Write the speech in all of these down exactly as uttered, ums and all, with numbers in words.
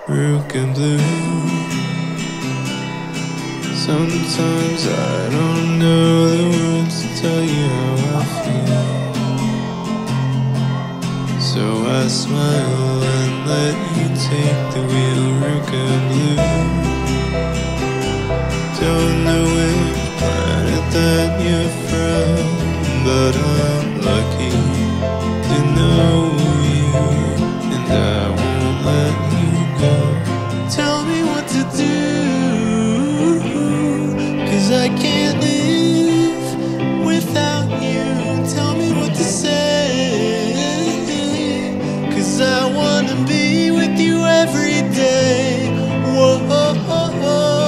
Ruka Bleu. Sometimes I don't know the words to tell you how I feel, so I smile and let you take the wheel. Ruka Bleu. Don't know which planet that you're from, but I'm lucky to know you, and I won't let you go. Tell me what to do, 'cause I can't live without you. Tell me what to say, 'cause I wanna be with you every day. Whoa, whoa, whoa,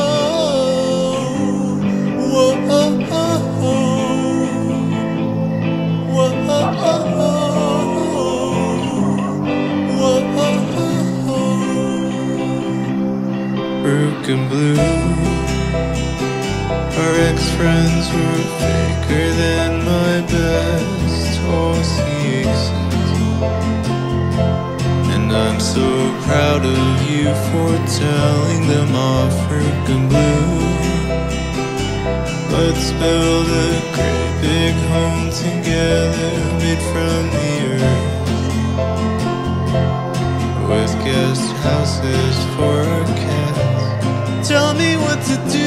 Ruka Bleu. Our ex-friends were faker than my best horses, and I'm so proud of you for telling them off. Ruka Bleu. Let's build a great big home together, made from the earth, with guest houses for our cats. Tell me what to do,